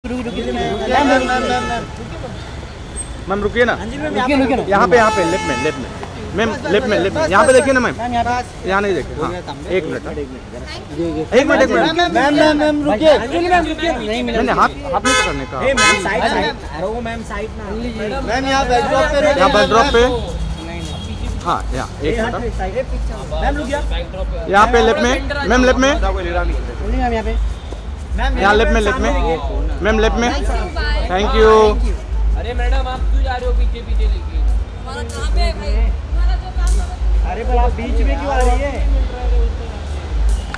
Ma'am रुकिए ना, यहाँ पे लेफ्ट में मैम, लेफ्ट में यहाँ पे देखिए ना मैम, यहाँ नहीं देखिए। हाँ एक मिनट मैम रुकिए, नहीं हाथ नहीं पकड़ने का। मैम यहाँ बैक ड्रॉप पे, हाँ यहाँ एक मिनट, यहाँ पे लेफ्ट में मैम, लेफ्ट में यहाँ लेफ्ट में मैम, लेफ्ट में। Thank you. अरे मैडम आप क्यों जा रहे हो पीछे लेके? हमारा काम है भाई, हमारा जो काम है। अरे पर आप बीच में क्यों आ रही है?